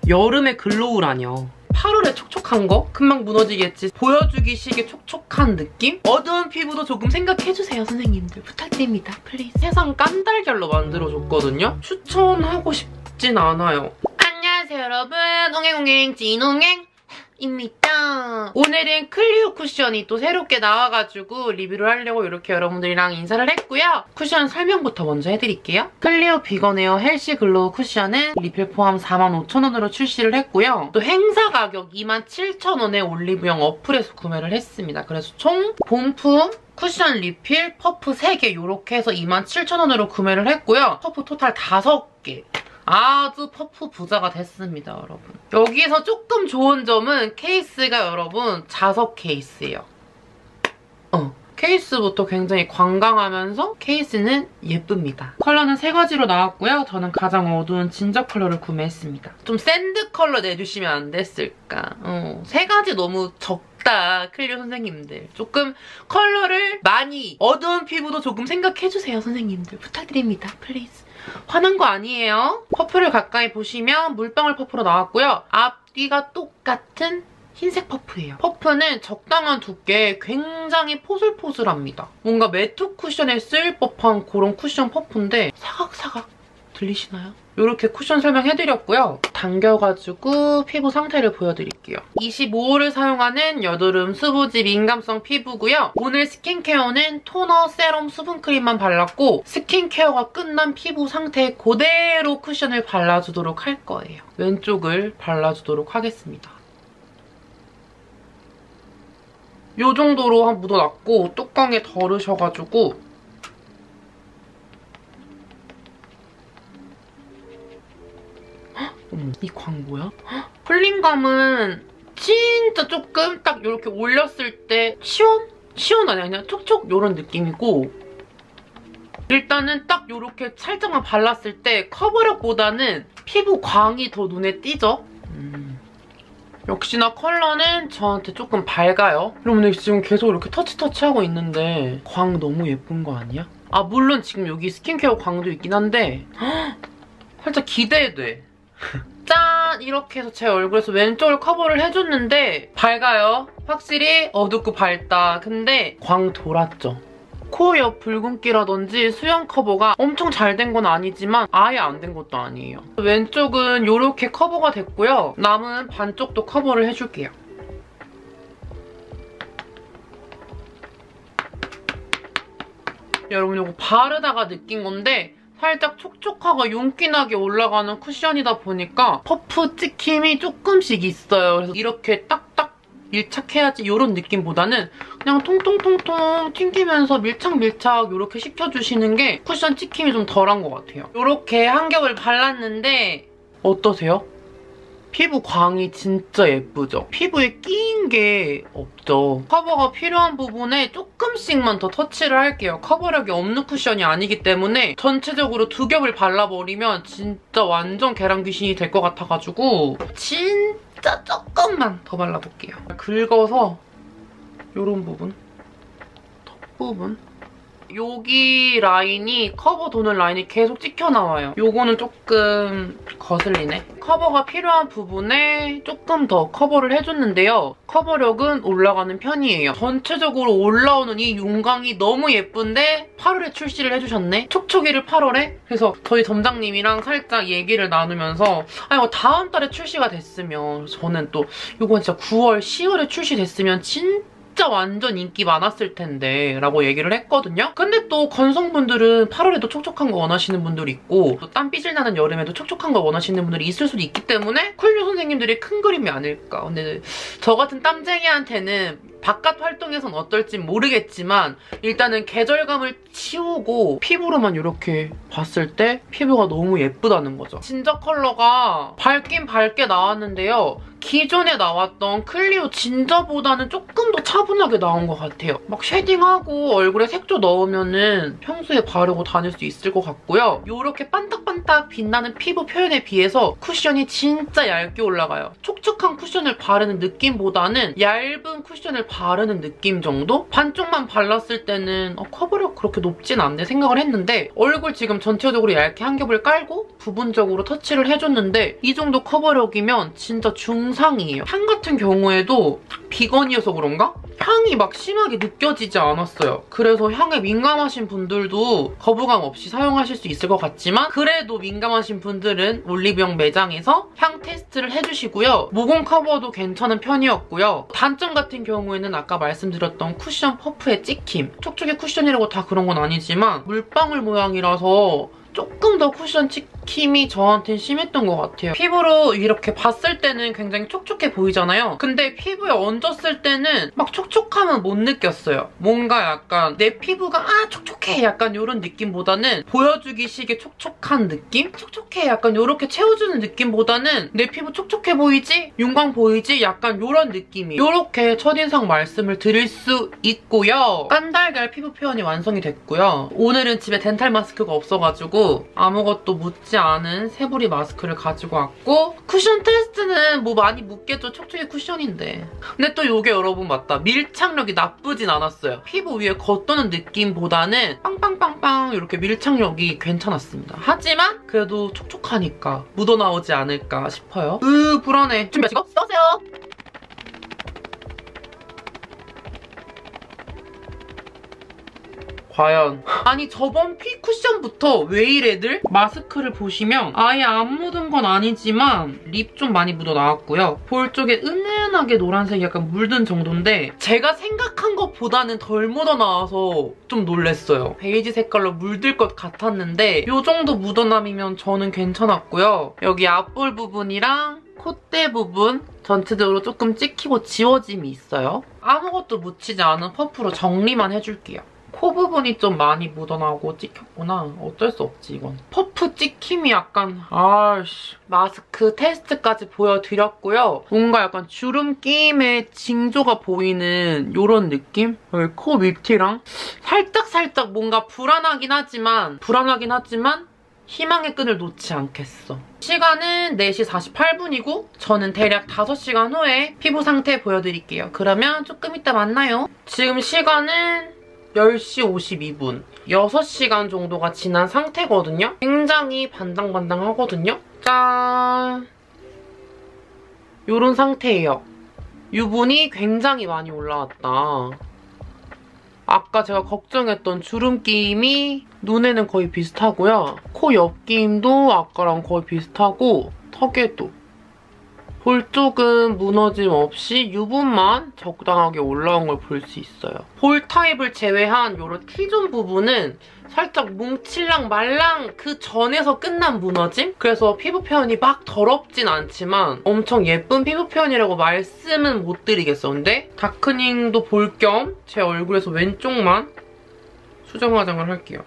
여름의 글로우라뇨. 8월에 촉촉한 거? 금방 무너지겠지. 보여주기식의 촉촉한 느낌? 어두운 피부도 조금 생각해주세요, 선생님들. 부탁드립니다, 플리즈. 세상 깐달걀로 만들어줬거든요? 추천하고 싶진 않아요. 안녕하세요, 여러분. 옹행옹행 찐옹행 입니다. 오늘은 클리오 쿠션이 또 새롭게 나와가지고 리뷰를 하려고 이렇게 여러분들이랑 인사를 했고요. 쿠션 설명부터 먼저 해드릴게요. 클리오 비건에어 헬시 글로우 쿠션은 리필 포함 45,000원으로 출시를 했고요. 또 행사 가격 27,000원에 올리브영 어플에서 구매를 했습니다. 그래서 총 본품 쿠션 리필, 퍼프 3개 이렇게 해서 27,000원으로 구매를 했고요. 퍼프 토탈 5개. 아주 퍼프 부자가 됐습니다, 여러분. 여기서 조금 좋은 점은 케이스가 여러분 자석 케이스예요. 케이스부터 굉장히 관광하면서 케이스는 예쁩니다. 컬러는 3가지로 나왔고요. 저는 가장 어두운 진저 컬러를 구매했습니다. 좀 샌드 컬러 내주시면 안 됐을까. 3가지 너무 적다, 클리오 선생님들. 조금 컬러를 많이, 어두운 피부도 조금 생각해주세요, 선생님들. 부탁드립니다, 플리즈. 화난 거 아니에요. 퍼프를 가까이 보시면 물방울 퍼프로 나왔고요. 앞뒤가 똑같은 흰색 퍼프예요. 퍼프는 적당한 두께에 굉장히 포슬포슬합니다. 뭔가 매트 쿠션에 쓰일 법한 그런 쿠션 퍼프인데 사각사각 들리시나요? 이렇게 쿠션 설명해드렸고요. 당겨가지고 피부 상태를 보여드릴게요. 25호를 사용하는 여드름 수부지 민감성 피부고요. 오늘 스킨케어는 토너, 세럼, 수분크림만 발랐고 스킨케어가 끝난 피부 상태에 그대로 쿠션을 발라주도록 할 거예요. 왼쪽을 발라주도록 하겠습니다. 이 정도로 한 묻어놨고 뚜껑에 덜으셔가지고 이 광고야? 풀링감은 진짜 조금 딱 이렇게 올렸을 때 시원 아니야? 그냥 촉촉 이런 느낌이고 일단은 딱 이렇게 살짝만 발랐을 때 커버력보다는 피부 광이 더 눈에 띄죠? 역시나 컬러는 저한테 조금 밝아요. 여러분들 지금 계속 이렇게 터치하고 있는데 광 너무 예쁜 거 아니야? 아 물론 지금 여기 스킨케어 광도 있긴 한데 살짝 기대돼. 짠! 이렇게 해서 제 얼굴에서 왼쪽을 커버를 해줬는데 밝아요. 확실히 어둡고 밝다. 근데 광 돌았죠. 코 옆 붉은기라든지 수영 커버가 엄청 잘 된 건 아니지만 아예 안 된 것도 아니에요. 왼쪽은 이렇게 커버가 됐고요. 남은 반쪽도 커버를 해줄게요. 여러분 이거 바르다가 느낀 건데 살짝 촉촉하고 윤기나게 올라가는 쿠션이다 보니까 퍼프 찍힘이 조금씩 있어요. 그래서 이렇게 딱딱 밀착해야지 이런 느낌보다는 그냥 통통통통 튕기면서 밀착 이렇게 시켜주시는 게 쿠션 찍힘이 좀 덜한 것 같아요. 이렇게 한 겹을 발랐는데 어떠세요? 피부 광이 진짜 예쁘죠? 피부에 끼인 게 없죠. 커버가 필요한 부분에 조금씩만 더 터치를 할게요. 커버력이 없는 쿠션이 아니기 때문에 전체적으로 2겹을 발라버리면 진짜 완전 계란 귀신이 될 것 같아가지고 진짜 조금만 더 발라볼게요. 긁어서 이런 부분, 턱 부분 여기 라인이 커버 도는 라인이 계속 찍혀나와요. 요거는 조금 거슬리네. 커버가 필요한 부분에 조금 더 커버를 해줬는데요. 커버력은 올라가는 편이에요. 전체적으로 올라오는 이 윤광이 너무 예쁜데 8월에 출시를 해주셨네? 촉촉이를 8월에? 그래서 저희 점장님이랑 살짝 얘기를 나누면서 이거 다음 달에 출시가 됐으면 저는 또 이건 진짜 9월, 10월에 출시됐으면 진짜 완전 인기 많았을 텐데 라고 얘기를 했거든요. 근데 또 건성분들은 8월에도 촉촉한 거 원하시는 분들이 있고 또 땀 삐질 나는 여름에도 촉촉한 거 원하시는 분들이 있을 수도 있기 때문에 클리오 선생님들이 큰 그림이 아닐까. 근데 저 같은 땀쟁이한테는 바깥 활동에선 어떨진 모르겠지만 일단은 계절감을 치우고 피부로만 이렇게 봤을 때 피부가 너무 예쁘다는 거죠. 진저 컬러가 밝긴 밝게 나왔는데요. 기존에 나왔던 클리오 진저보다는 조금 더 차분하게 나온 것 같아요. 막 쉐딩하고 얼굴에 색조 넣으면은 평소에 바르고 다닐 수 있을 것 같고요. 이렇게 반딱반딱 빛나는 피부 표현에 비해서 쿠션이 진짜 얇게 올라가요. 촉촉한 쿠션을 바르는 느낌보다는 얇은 쿠션을 바르는 느낌 정도? 반쪽만 발랐을 때는 커버력 그렇게 높진 않네 생각을 했는데 얼굴 지금 전체적으로 얇게 한 겹을 깔고 부분적으로 터치를 해줬는데 이 정도 커버력이면 진짜 중상이에요. 향 같은 경우에도 비건이어서 그런가? 향이 막 심하게 느껴지지 않았어요. 그래서 향에 민감하신 분들도 거부감 없이 사용하실 수 있을 것 같지만 그래도 민감하신 분들은 올리브영 매장에서 향 테스트를 해주시고요. 모공 커버도 괜찮은 편이었고요. 단점 같은 경우에는 아까 말씀드렸던 쿠션 퍼프의 찍힘. 촉촉이 쿠션이라고 다 그런 건 아니지만 물방울 모양이라서 조금 더 쿠션 찍힘이 저한테는 심했던 것 같아요. 피부로 이렇게 봤을 때는 굉장히 촉촉해 보이잖아요. 근데 피부에 얹었을 때는 막 촉촉함은 못 느꼈어요. 뭔가 약간 내 피부가 촉촉해 약간 이런 느낌보다는 보여주기식의 촉촉한 느낌? 촉촉해 약간 이렇게 채워주는 느낌보다는 내 피부 촉촉해 보이지? 윤광 보이지? 약간 이런 느낌이에요. 이렇게 첫인상 말씀을 드릴 수 있고요. 깐달걀 피부 표현이 완성이 됐고요. 오늘은 집에 덴탈 마스크가 없어가지고 아무것도 묻지 않은 새부리 마스크를 가지고 왔고 쿠션 테스트는 뭐 많이 묻겠죠. 촉촉이 쿠션인데. 근데 또 이게 여러분 맞다. 밀착력이 나쁘진 않았어요. 피부 위에 겉도는 느낌보다는 빵빵빵빵 이렇게 밀착력이 괜찮았습니다. 하지만 그래도 촉촉하니까 묻어나오지 않을까 싶어요. 불안해. 준비하시고 써세요. 과연 아니 저번 피 쿠션부터 왜 이래들? 마스크를 보시면 아예 안 묻은 건 아니지만 립 좀 많이 묻어 나왔고요. 볼 쪽에 은은하게 노란색이 약간 물든 정도인데 제가 생각한 것보다는 덜 묻어 나와서 좀 놀랬어요. 베이지 색깔로 물들 것 같았는데 이 정도 묻어남이면 저는 괜찮았고요. 여기 앞볼 부분이랑 콧대 부분 전체적으로 조금 찍히고 지워짐이 있어요. 아무것도 묻히지 않은 퍼프로 정리만 해줄게요. 코 부분이 좀 많이 묻어나오고 찍혔구나. 어쩔 수 없지 이건. 퍼프 찍힘이 약간 마스크 테스트까지 보여드렸고요. 뭔가 약간 주름 끼임의 징조가 보이는 이런 느낌? 여기 코 밑이랑 살짝 뭔가 불안하긴 하지만 희망의 끈을 놓지 않겠어. 시간은 4시 48분이고 저는 대략 5시간 후에 피부 상태 보여드릴게요. 그러면 조금 이따 만나요. 지금 시간은 10시 52분. 6시간 정도가 지난 상태거든요. 굉장히 반당반당하거든요. 짠! 요런 상태예요. 유분이 굉장히 많이 올라왔다. 아까 제가 걱정했던 주름 끼임이 눈에는 거의 비슷하고요. 코 옆 끼임도 아까랑 거의 비슷하고 턱에도. 볼 쪽은 무너짐 없이 유분만 적당하게 올라온 걸 볼 수 있어요. 볼 타입을 제외한 이런 T존 부분은 살짝 뭉칠랑 말랑 그 전에서 끝난 무너짐? 그래서 피부 표현이 막 더럽진 않지만 엄청 예쁜 피부 표현이라고 말씀은 못 드리겠어. 근데 다크닝도 볼 겸 제 얼굴에서 왼쪽만 수정 화장을 할게요.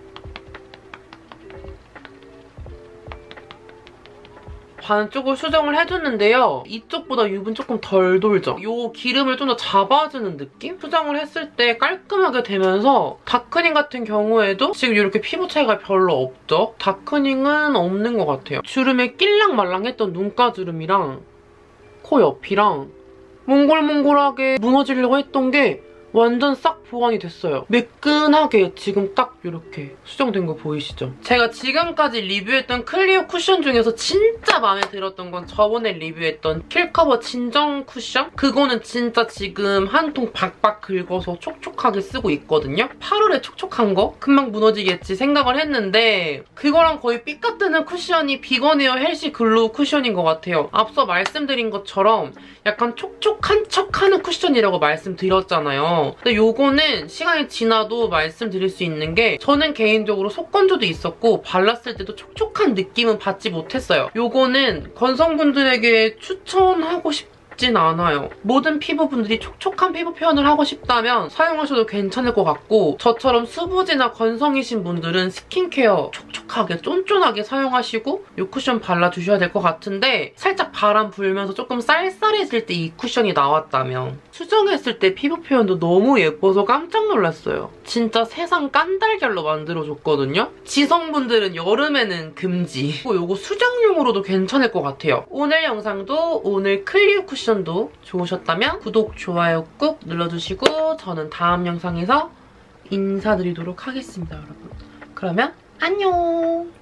반쪽을 수정을 해줬는데요. 이쪽보다 유분 조금 덜 돌죠? 이 기름을 좀 더 잡아주는 느낌? 수정을 했을 때 깔끔하게 되면서 다크닝 같은 경우에도 지금 이렇게 피부 차이가 별로 없죠? 다크닝은 없는 것 같아요. 주름에 낄랑말랑했던 눈가주름이랑 코 옆이랑 몽골몽골하게 무너지려고 했던 게 완전 싹 보완이 됐어요. 매끈하게 지금 딱 이렇게 수정된 거 보이시죠? 제가 지금까지 리뷰했던 클리오 쿠션 중에서 진짜 마음에 들었던 건 저번에 리뷰했던 킬커버 진정 쿠션? 그거는 진짜 지금 한 통 박박 긁어서 촉촉하게 쓰고 있거든요? 8월에 촉촉한 거? 금방 무너지겠지 생각을 했는데 그거랑 거의 삐까뜨는 쿠션이 비건에어 헬시 글로우 쿠션인 것 같아요. 앞서 말씀드린 것처럼 약간 촉촉한 척하는 쿠션이라고 말씀드렸잖아요. 근데 요거는 시간이 지나도 말씀드릴 수 있는 게 저는 개인적으로 속건조도 있었고 발랐을 때도 촉촉한 느낌은 받지 못했어요. 요거는 건성분들에게 추천하고 싶진 않아요. 모든 피부분들이 촉촉한 피부 표현을 하고 싶다면 사용하셔도 괜찮을 것 같고 저처럼 수부지나 건성이신 분들은 스킨케어 촉촉하게 쫀쫀하게 사용하시고 이 쿠션 발라주셔야 될 것 같은데 살짝 바람 불면서 조금 쌀쌀해질 때 이 쿠션이 나왔다면 수정했을 때 피부 표현도 너무 예뻐서 깜짝 놀랐어요. 진짜 세상 깐달걀로 만들어줬거든요. 지성분들은 여름에는 금지. 요거 수정용으로도 괜찮을 것 같아요. 오늘 영상도 오늘 클리오 쿠션도 좋으셨다면 구독, 좋아요 꾹 눌러주시고 저는 다음 영상에서 인사드리도록 하겠습니다, 여러분. 그러면 안녕!